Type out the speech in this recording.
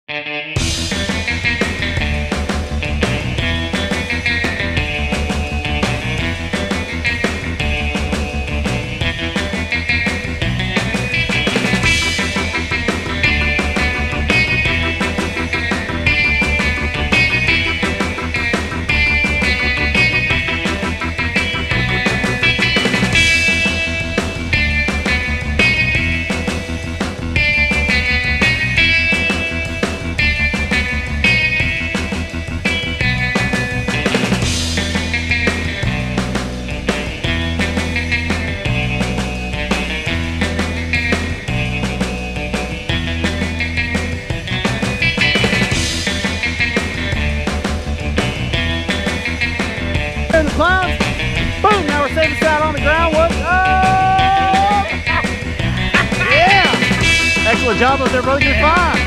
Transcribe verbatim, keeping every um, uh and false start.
In the clouds, boom, now we're safe and sound on the ground. What? Oh! Yeah! Excellent job up there, brother. You're fine.